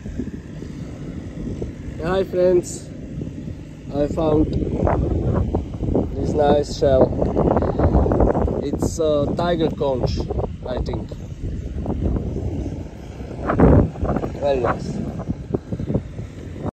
Hi friends, I found this nice shell. It's a tiger conch, I think. Very nice.